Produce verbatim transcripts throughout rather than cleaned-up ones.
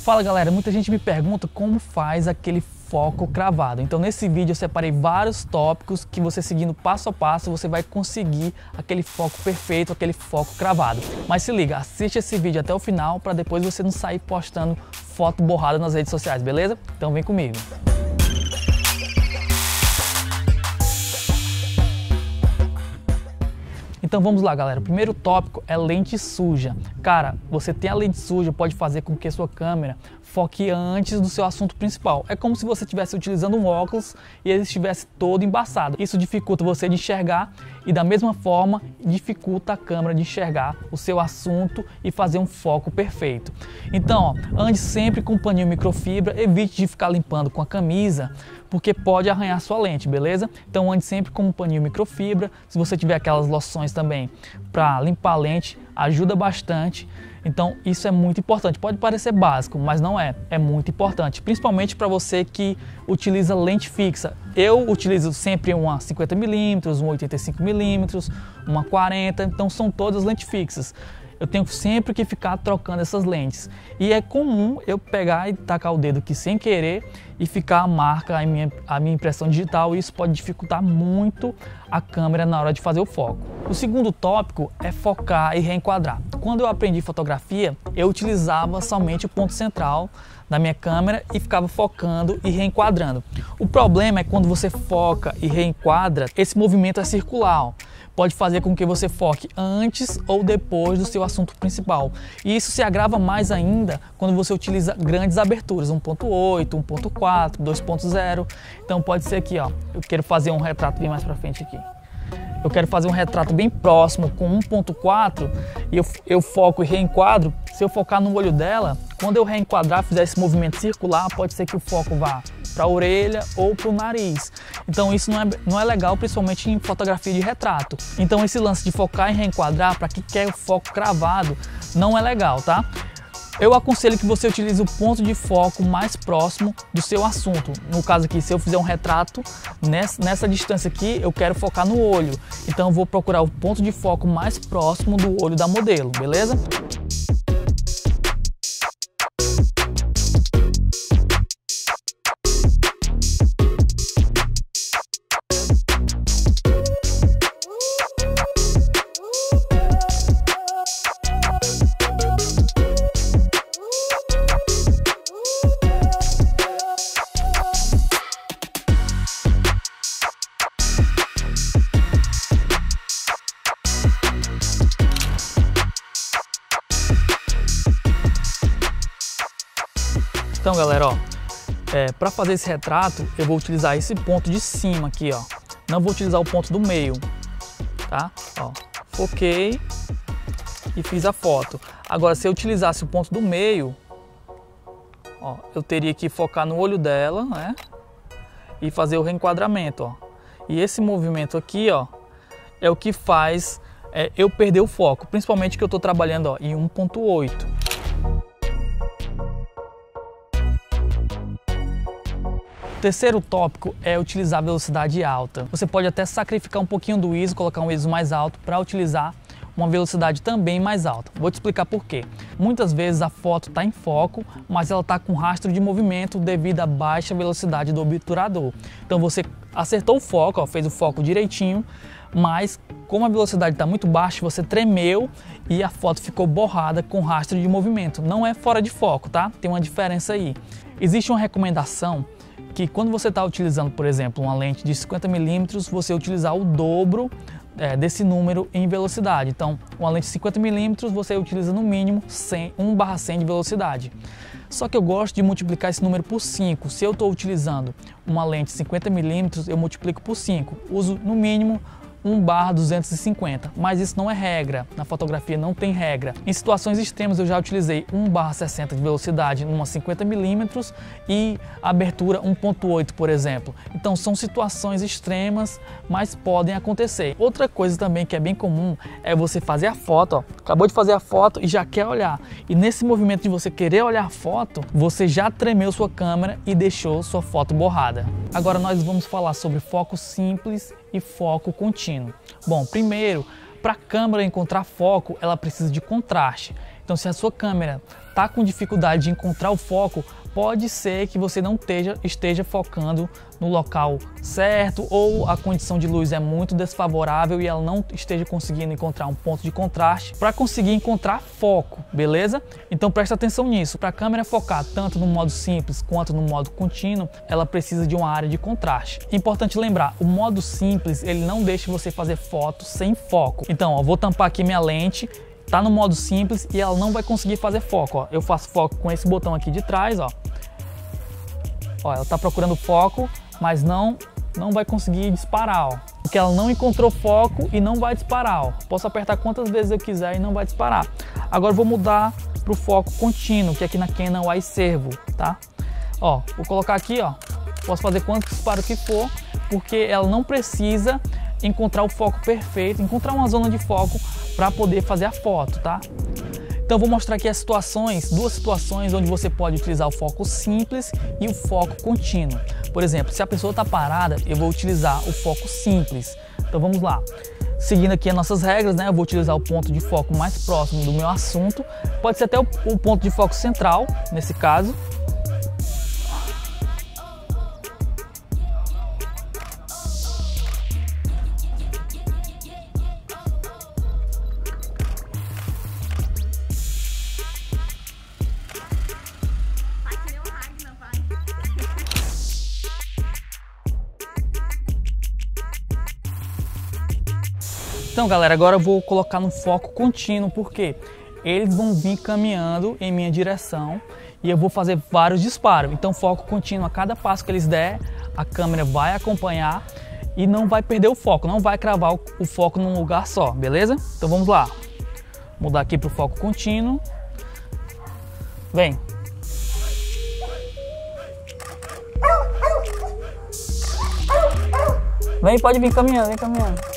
Fala galera, muita gente me pergunta como faz aquele foco cravado. Então nesse vídeo eu separei vários tópicos que você seguindo passo a passo você vai conseguir aquele foco perfeito, aquele foco cravado. Mas se liga, assiste esse vídeo até o final para depois você não sair postando foto borrada nas redes sociais, beleza? Então vem comigo. Então vamos lá galera, o primeiro tópico é lente suja. Cara, você tem a lente suja pode fazer com que a sua câmera foque antes do seu assunto principal. É como se você estivesse utilizando um óculos e ele estivesse todo embaçado. Isso dificulta você de enxergar e da mesma forma dificulta a câmera de enxergar o seu assunto e fazer um foco perfeito. Então, ó, ande sempre com paninho microfibra, evite de ficar limpando com a camisa, porque pode arranhar sua lente, beleza? Então ande sempre com um paninho microfibra. Se você tiver aquelas loções também para limpar a lente, ajuda bastante. Então isso é muito importante. Pode parecer básico, mas não é. É muito importante, principalmente para você que utiliza lente fixa. Eu utilizo sempre uma cinquenta milímetros, uma oitenta e cinco milímetros, uma quarenta, então são todas lentes fixas. Eu tenho sempre que ficar trocando essas lentes. E é comum eu pegar e tacar o dedo aqui sem querer e ficar a marca, a minha, a minha impressão digital, e isso pode dificultar muito a câmera na hora de fazer o foco. O segundo tópico é focar e reenquadrar. Quando eu aprendi fotografia, eu utilizava somente o ponto central da minha câmera e ficava focando e reenquadrando. O problema é quando você foca e reenquadra, esse movimento é circular, ó. Pode fazer com que você foque antes ou depois do seu assunto principal. E isso se agrava mais ainda quando você utiliza grandes aberturas, um ponto oito, um ponto quatro, dois ponto zero. Então pode ser aqui, ó, eu quero fazer um retrato bem mais para frente aqui. Eu quero fazer um retrato bem próximo com um ponto quatro e eu, eu foco e reenquadro. Se eu focar no olho dela, quando eu reenquadrar, fizer esse movimento circular, pode ser que o foco vá para a orelha ou para o nariz. Então isso não é, não é legal, principalmente em fotografia de retrato. Então esse lance de focar e reenquadrar, para quem quer o foco cravado, não é legal, tá? Eu aconselho que você utilize o ponto de foco mais próximo do seu assunto. No caso aqui, se eu fizer um retrato, nessa, nessa distância aqui, eu quero focar no olho. Então eu vou procurar o ponto de foco mais próximo do olho da modelo, beleza? Então galera, ó, é, para fazer esse retrato eu vou utilizar esse ponto de cima aqui, ó. Não vou utilizar o ponto do meio, tá? Ó, foquei e fiz a foto. Agora se eu utilizasse o ponto do meio, ó, eu teria que focar no olho dela, né? E fazer o reenquadramento, ó. E esse movimento aqui, ó, é o que faz é, eu perder o foco, principalmente que eu estou trabalhando, ó, em um ponto oito. O terceiro tópico é utilizar a velocidade alta. Você pode até sacrificar um pouquinho do I S O, colocar um I S O mais alto para utilizar uma velocidade também mais alta. Vou te explicar por quê. Muitas vezes a foto está em foco, mas ela está com rastro de movimento devido à baixa velocidade do obturador. Então você acertou o foco, ó, fez o foco direitinho, mas como a velocidade está muito baixa, você tremeu e a foto ficou borrada com rastro de movimento. Não é fora de foco, tá? Tem uma diferença aí. Existe uma recomendação que quando você está utilizando, por exemplo, uma lente de cinquenta milímetros, você utilizar o dobro é, desse número em velocidade. Então, uma lente de cinquenta milímetros, você utiliza no mínimo um barra cem de velocidade. Só que eu gosto de multiplicar esse número por cinco. Se eu estou utilizando uma lente de cinquenta milímetros, eu multiplico por cinco. Uso no mínimo um barra duzentos e cinquenta, mas isso não é regra, na fotografia não tem regra. Em situações extremas eu já utilizei um barra sessenta de velocidade numa cinquenta milímetros e abertura um ponto oito, por exemplo. Então são situações extremas, mas podem acontecer. Outra coisa também que é bem comum é você fazer a foto, ó, acabou de fazer a foto e já quer olhar. E nesse movimento de você querer olhar a foto, você já tremeu sua câmera e deixou sua foto borrada. Agora nós vamos falar sobre foco simples e foco contínuo. Bom, primeiro, para a câmera encontrar foco, ela precisa de contraste. Então, se a sua câmera tá com dificuldade de encontrar o foco, pode ser que você não esteja, esteja focando no local certo, ou a condição de luz é muito desfavorável e ela não esteja conseguindo encontrar um ponto de contraste para conseguir encontrar foco, beleza? Então presta atenção nisso. Para a câmera focar tanto no modo simples quanto no modo contínuo, ela precisa de uma área de contraste. Importante lembrar, o modo simples ele não deixa você fazer foto sem foco. Então, ó, vou tampar aqui minha lente. Tá no modo simples e ela não vai conseguir fazer foco, ó. Eu faço foco com esse botão aqui de trás, ó. Ó, ela tá procurando foco, mas não não vai conseguir disparar, ó. Porque ela não encontrou foco e não vai disparar, ó. Posso apertar quantas vezes eu quiser e não vai disparar. Agora eu vou mudar pro foco contínuo, que é aqui na Canon iServo, tá? Ó, vou colocar aqui, ó. Posso fazer quantos disparos que for, porque ela não precisa encontrar o foco perfeito, encontrar uma zona de foco para poder fazer a foto, tá? Então vou mostrar aqui as situações, duas situações onde você pode utilizar o foco simples e o foco contínuo. Por exemplo, se a pessoa está parada, eu vou utilizar o foco simples. Então vamos lá. Seguindo aqui as nossas regras, né? Eu vou utilizar o ponto de foco mais próximo do meu assunto. Pode ser até o, o ponto de foco central, nesse caso. Então galera, agora eu vou colocar no foco contínuo, porque eles vão vir caminhando em minha direção e eu vou fazer vários disparos. Então foco contínuo, a cada passo que eles der, a câmera vai acompanhar e não vai perder o foco, não vai cravar o foco num lugar só, beleza? Então vamos lá, mudar aqui para o foco contínuo. Vem. Vem, pode vir caminhando, vem caminhando.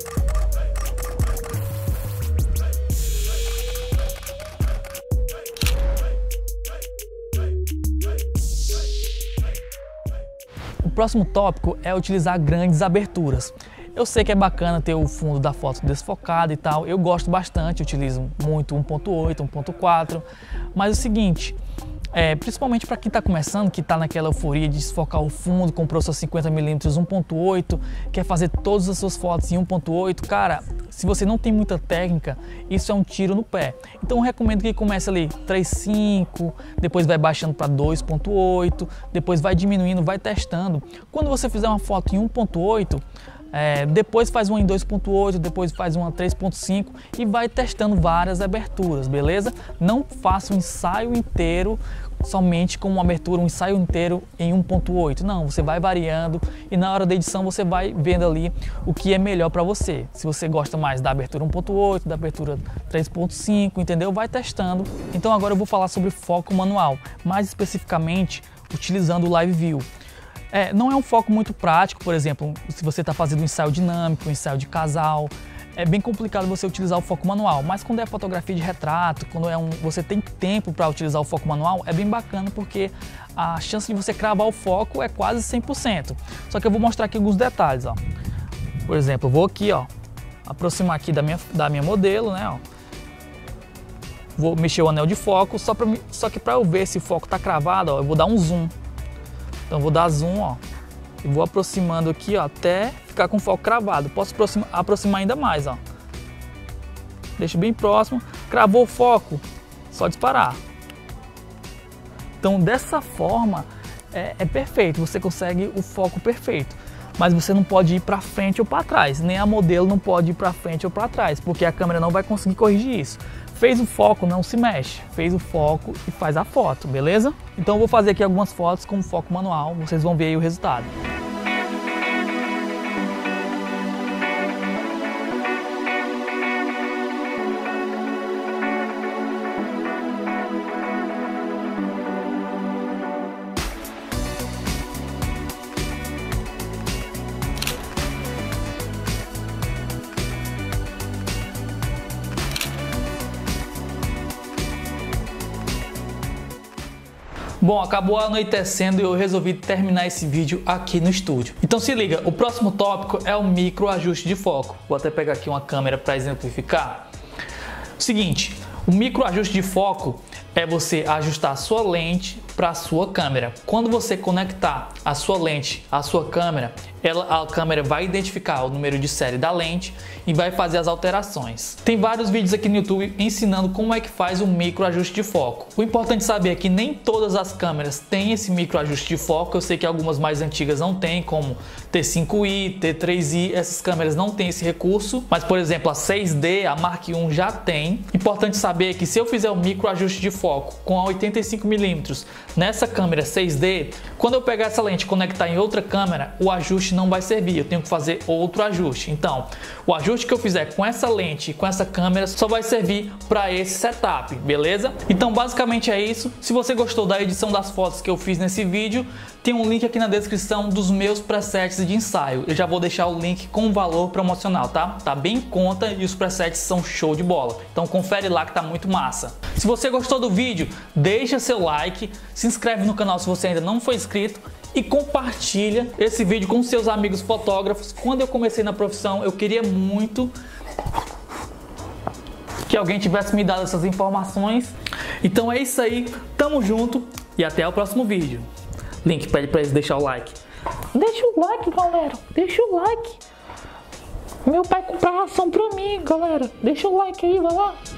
O próximo tópico é utilizar grandes aberturas. Eu sei que é bacana ter o fundo da foto desfocado e tal, eu gosto bastante, utilizo muito um ponto oito, um ponto quatro, mas é o seguinte, é, principalmente para quem está começando, que está naquela euforia de desfocar o fundo, comprou seus cinquenta milímetros um ponto oito, quer fazer todas as suas fotos em um ponto oito, cara, se você não tem muita técnica, isso é um tiro no pé. Então eu recomendo que comece ali três ponto cinco, depois vai baixando para dois ponto oito, depois vai diminuindo, vai testando. Quando você fizer uma foto em um ponto oito, é, depois faz uma em dois ponto oito, depois faz uma três ponto cinco e vai testando várias aberturas, beleza? Não faça um ensaio inteiro somente com uma abertura, um ensaio inteiro em um ponto oito. Não, você vai variando e na hora da edição você vai vendo ali o que é melhor para você. Se você gosta mais da abertura um ponto oito, da abertura três ponto cinco, entendeu? Vai testando. Então agora eu vou falar sobre foco manual, mais especificamente utilizando o Live View. É, não é um foco muito prático, por exemplo, se você está fazendo um ensaio dinâmico, um ensaio de casal, é bem complicado você utilizar o foco manual, mas quando é fotografia de retrato, quando é um, você tem tempo para utilizar o foco manual, é bem bacana porque a chance de você cravar o foco é quase cem por cento. Só que eu vou mostrar aqui alguns detalhes, ó. Por exemplo, eu vou aqui, ó, aproximar aqui da minha, da minha modelo, né, ó. Vou mexer o anel de foco, só, pra, só que para eu ver se o foco está cravado, ó, eu vou dar um zoom. Então vou dar zoom, ó, e vou aproximando aqui, ó, até ficar com o foco cravado. Posso aproximar, aproximar ainda mais, ó. Deixa bem próximo. Cravou o foco, só disparar. Então dessa forma é, é perfeito, você consegue o foco perfeito. Mas você não pode ir para frente ou para trás, nem a modelo não pode ir para frente ou para trás, porque a câmera não vai conseguir corrigir isso. Fez o foco, não se mexe. Fez o foco e faz a foto, beleza? Então eu vou fazer aqui algumas fotos com foco manual, vocês vão ver aí o resultado. Bom, acabou anoitecendo e eu resolvi terminar esse vídeo aqui no estúdio. Então se liga, o próximo tópico é o micro ajuste de foco. Vou até pegar aqui uma câmera para exemplificar. Seguinte, o micro ajuste de foco é você ajustar a sua lente para a sua câmera. Quando você conectar a sua lente à sua câmera, ela, a câmera vai identificar o número de série da lente e vai fazer as alterações. Tem vários vídeos aqui no YouTube ensinando como é que faz o micro ajuste de foco. O importante saber é que nem todas as câmeras têm esse micro ajuste de foco. Eu sei que algumas mais antigas não têm, como T cinco i, T três i, essas câmeras não têm esse recurso, mas por exemplo a seis D, a Mark um já tem. Importante saber que se eu fizer o micro ajuste de foco com a oitenta e cinco milímetros nessa câmera seis D, quando eu pegar essa lente e conectar em outra câmera, o ajuste não vai servir, eu tenho que fazer outro ajuste. Então, o ajuste que eu fizer com essa lente e com essa câmera só vai servir para esse setup, beleza? Então, basicamente é isso. Se você gostou da edição das fotos que eu fiz nesse vídeo, tem um link aqui na descrição dos meus presets de ensaio. Eu já vou deixar o link com valor promocional, tá? Tá bem em conta e os presets são show de bola. Então confere lá que tá muito massa. Se você gostou do vídeo, deixa seu like, se inscreve no canal se você ainda não for inscrito e compartilha esse vídeo com seus amigos fotógrafos. Quando eu comecei na profissão, eu queria muito que alguém tivesse me dado essas informações. Então é isso aí, tamo junto e até o próximo vídeo. Link pede pra eles deixar o like. Deixa o like, galera. Deixa o like. Meu pai comprou ração pra mim, galera. Deixa o like aí, vai lá.